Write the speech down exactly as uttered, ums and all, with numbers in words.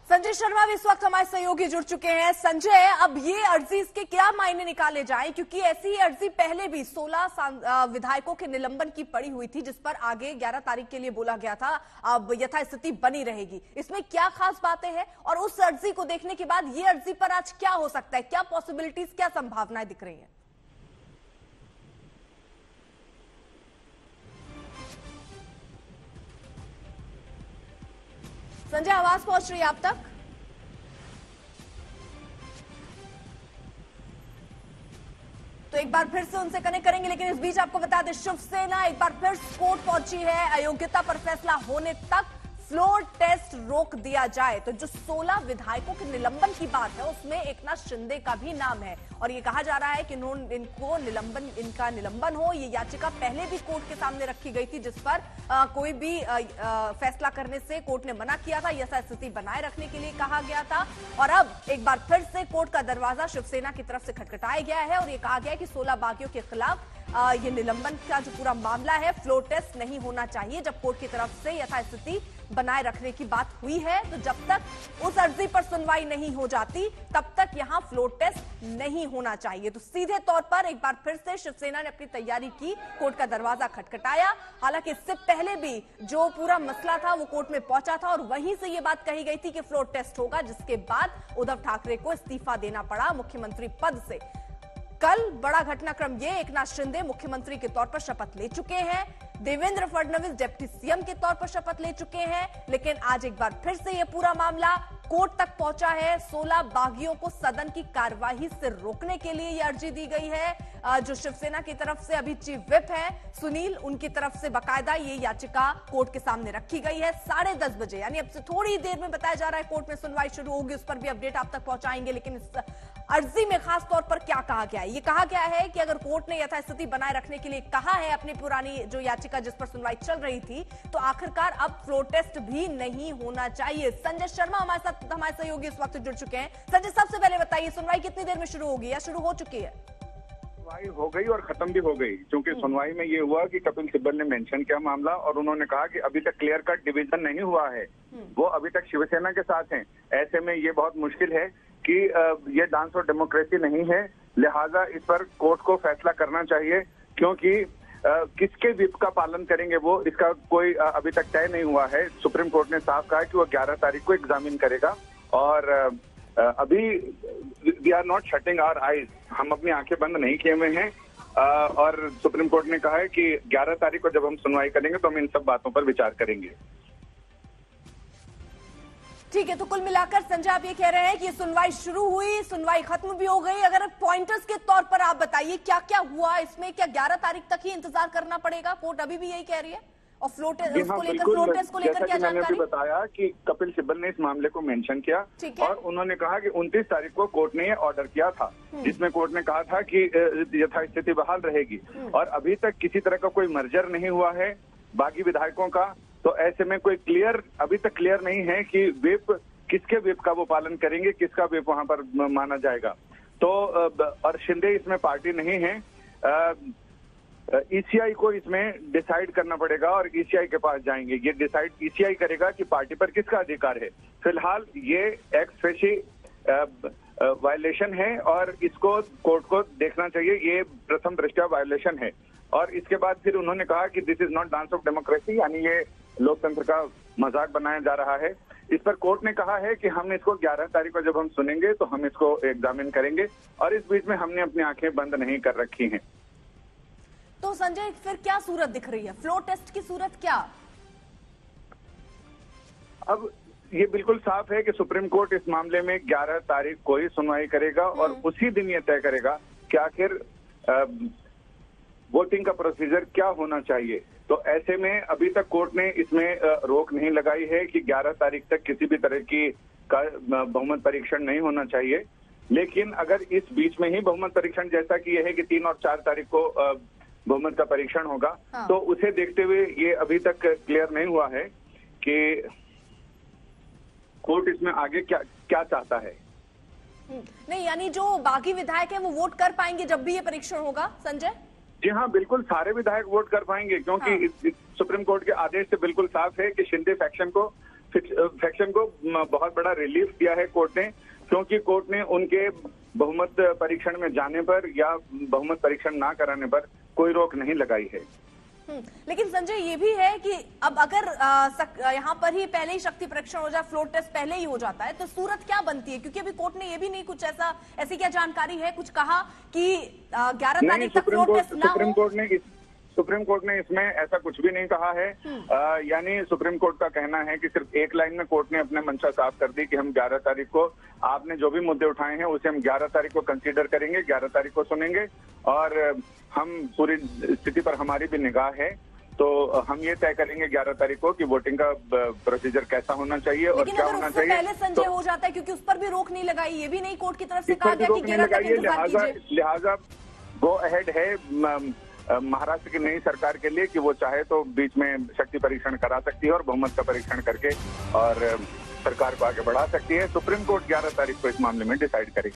संजय शर्मा भी इस वक्त हमारे सहयोगी जुड़ चुके हैं। संजय, अब ये अर्जी इसके क्या मायने निकाले जाएं, क्योंकि ऐसी ही अर्जी पहले भी सोलह विधायकों के निलंबन की पड़ी हुई थी, जिस पर आगे ग्यारह तारीख के लिए बोला गया था अब यथास्थिति बनी रहेगी। इसमें क्या खास बातें हैं और उस अर्जी को देखने के बाद ये अर्जी पर आज क्या हो सकता है, क्या पॉसिबिलिटीज, क्या संभावनाएं दिख रही है? संजय, आवाज पहुंच रही है आप तक? तो एक बार फिर से उनसे कनेक्ट करेंगे, लेकिन इस बीच आपको बता दें शिवसेना एक बार फिर कोर्ट पहुंची है। अयोग्यता पर फैसला होने तक फ्लोर टेस्ट रोक दिया जाए। तो जो सोलह विधायकों के निलंबन की बात है उसमें एकनाथ शिंदे का भी नाम है और ये कहा जा रहा है कि इनको निलंबन इनका निलंबन हो। ये याचिका पहले भी कोर्ट के सामने रखी गई थी, जिस पर आ, कोई भी आ, आ, फैसला करने से कोर्ट ने मना किया था, यथास्थिति बनाए रखने के लिए कहा गया था। और अब एक बार फिर से कोर्ट का दरवाजा शिवसेना की तरफ से खटखटाया गया है और ये कहा गया है कि सोलह बागियों के खिलाफ आ, ये निलंबन का जो पूरा मामला है फ्लोर टेस्ट नहीं होना चाहिए। जब कोर्ट की तरफ से यथास्थिति बनाए रखने की बात हुई है, तो जब तक उस अर्जी पर सुनवाई नहीं हो जाती तब तक यहां फ्लोर टेस्ट नहीं होना चाहिए। तो सीधे तौर पर एक बार फिर से शिवसेना ने अपनी तैयारी की, कोर्ट का दरवाजा खटखटाया। हालांकि इससे पहले भी जो पूरा मसला था वो कोर्ट में पहुंचा था और वहीं से ये बात कही गई थी कि फ्लोर टेस्ट होगा, जिसके बाद उद्धव ठाकरे को इस्तीफा देना पड़ा मुख्यमंत्री पद से। कल बड़ा घटनाक्रम ये, एकनाथ शिंदे मुख्यमंत्री के तौर पर शपथ ले चुके हैं, देवेंद्र फडणवीस डिप्टी सीएम के तौर पर शपथ ले चुके हैं, लेकिन आज एक बार फिर से यह पूरा मामला कोर्ट तक पहुंचा है। सोलह बागियों को सदन की कार्यवाही से रोकने के लिए यह अर्जी दी गई है। जो शिवसेना की तरफ से अभी चीफ विप है सुनील, उनकी तरफ से बाकायदा ये याचिका कोर्ट के सामने रखी गई है। साढ़े दस बजे यानी अब से थोड़ी देर में बताया जा रहा है कोर्ट में सुनवाई शुरू होगी, उस पर भी अपडेट आप तक पहुंचाएंगे। लेकिन इस अर्जी में खास तौर पर क्या कहा गया है? ये कहा गया है कि अगर कोर्ट ने यथास्थिति बनाए रखने के लिए कहा है अपनी पुरानी जो याचिका जिस पर सुनवाई चल रही थी, तो आखिरकार अब फ्लोर टेस्ट भी नहीं होना चाहिए। संजय शर्मा हमारे साथ हमारे सहयोगी इस वक्त जुड़ चुके हैं। संजय, सबसे पहले बताइए सुनवाई कितनी देर में शुरू होगी या शुरू हो चुकी है? सुनवाई हो गई और खत्म भी हो गई, क्योंकि सुनवाई में ये हुआ कि कपिल सिब्बल ने मेंशन किया मामला और उन्होंने कहा कि अभी तक क्लियर कट डिवीजन नहीं हुआ है, वो अभी तक शिवसेना के साथ हैं। ऐसे में ये बहुत मुश्किल है कि ये डांस और डेमोक्रेसी नहीं है, लिहाजा इस पर कोर्ट को फैसला करना चाहिए, क्योंकि किसके विप का पालन करेंगे वो, इसका कोई अभी तक तय नहीं हुआ है। सुप्रीम कोर्ट ने साफ कहा कि वो ग्यारह तारीख को एग्जामिन करेगा और अभी we are not shutting our eyes, हम अपनी आंखें बंद नहीं किए हुए हैं और सुप्रीम कोर्ट ने कहा है कि ग्यारह तारीख को जब हम सुनवाई करेंगे तो हम इन सब बातों पर विचार करेंगे। ठीक है, तो कुल मिलाकर संजय आप ये कह रहे हैं कि सुनवाई शुरू हुई, सुनवाई खत्म भी हो गई। अगर पॉइंटर्स के तौर पर आप बताइए क्या क्या हुआ इसमें, क्या ग्यारह तारीख तक ही इंतजार करना पड़ेगा? कोर्ट अभी भी यही कह रही है और फ्लोर टेस्ट को लेकर फ्लोर टेस्ट को लेकर क्या जानकारी? मैंने बताया कि कपिल सिब्बल ने इस मामले को मेंशन किया और उन्होंने कहा कि उनतीस तारीख को कोर्ट ने ये ऑर्डर किया था, जिसमें कोर्ट ने कहा था कि यथास्थिति बहाल रहेगी और अभी तक किसी तरह का कोई मर्जर नहीं हुआ है बागी विधायकों का। तो ऐसे में कोई क्लियर अभी तक क्लियर नहीं है कि विप किसके विप का वो पालन करेंगे, किसका विप वहां पर माना जाएगा। तो और शिंदे इसमें पार्टी नहीं है, ईसीआई को इसमें डिसाइड करना पड़ेगा और ईसीआई के पास जाएंगे। ये डिसाइड ईसीआई करेगा कि पार्टी पर किसका अधिकार है। फिलहाल ये एक्स फेशी वायलेशन है और इसको कोर्ट को देखना चाहिए, ये प्रथम दृष्टया वायलेशन है। और इसके बाद फिर उन्होंने कहा कि this is not dance of democracy, यानी ये लोकतंत्र का मजाक बनाया जा रहा है। इस पर कोर्ट ने कहा है कि हम इसको ग्यारह तारीख को जब हम सुनेंगे तो हम इसको एग्जामिन करेंगे और इस बीच में हमने अपनी आंखें बंद नहीं कर रखी हैं। तो संजय फिर क्या सूरत दिख रही है, फ्लोर टेस्ट की सूरत क्या? अब ये बिल्कुल साफ है कि सुप्रीम कोर्ट इस मामले में ग्यारह तारीख को ही सुनवाई करेगा और उसी दिन ये तय करेगा कि आखिर वोटिंग का प्रोसीजर क्या होना चाहिए। तो ऐसे में अभी तक कोर्ट ने इसमें रोक नहीं लगाई है कि ग्यारह तारीख तक किसी भी तरह की का बहुमत परीक्षण नहीं होना चाहिए। लेकिन अगर इस बीच में ही बहुमत परीक्षण, जैसा कि यह है कि तीन और चार तारीख को बहुमत का परीक्षण होगा, हाँ। तो उसे देखते हुए ये अभी तक क्लियर नहीं हुआ है कि कोर्ट इसमें आगे क्या क्या चाहता है। नहीं, यानी जो बाकी विधायक हैं वो वोट कर पाएंगे जब भी ये परीक्षण होगा? संजय जी हाँ, बिल्कुल सारे विधायक वोट कर पाएंगे, क्योंकि हाँ। इस, इस सुप्रीम कोर्ट के आदेश से बिल्कुल साफ है कि शिंदे फैक्शन को फ्रैक्शन को बहुत बड़ा रिलीफ दिया है कोर्ट ने, क्योंकि कोर्ट ने उनके बहुमत परीक्षण में जाने पर या बहुमत परीक्षण ना कराने पर कोई रोक नहीं लगाई है। लेकिन संजय ये भी है कि अब अगर आ, यहाँ पर ही पहले ही शक्ति परीक्षण हो जाए, फ्लोर टेस्ट पहले ही हो जाता है, तो सूरत क्या बनती है? क्योंकि अभी कोर्ट ने ये भी नहीं कुछ ऐसा ऐसी क्या जानकारी है, कुछ कहा कि ग्यारह तारीख तक फ्लोर टेस्ट ना सुप्रीम हो? कोर्ट ने सुप्रीम कोर्ट ने इसमें ऐसा कुछ भी नहीं कहा है। यानी सुप्रीम कोर्ट का कहना है कि सिर्फ एक लाइन में कोर्ट ने अपने मंशा साफ कर दी कि हम ग्यारह तारीख को आपने जो भी मुद्दे उठाए हैं उसे हम ग्यारह तारीख को कंसीडर करेंगे, ग्यारह तारीख को सुनेंगे और हम पूरी स्थिति पर हमारी भी निगाह है, तो हम ये तय करेंगे ग्यारह तारीख को कि वोटिंग का प्रोसीजर कैसा होना चाहिए और क्या होना चाहिए। पहले संजय तो, हो जाता है क्योंकि उस पर भी रोक नहीं लगाई, ये भी नहीं कोर्ट की तरफ से कहा गया कि ग्यारह तक इंतजार कीजिए। लिहाजा गो अहेड है महाराष्ट्र की नई सरकार के लिए कि वो चाहे तो बीच में शक्ति परीक्षण करा सकती है और बहुमत का परीक्षण करके और सरकार को आगे बढ़ा सकती है। सुप्रीम कोर्ट ग्यारह तारीख को इस मामले में डिसाइड करेगी।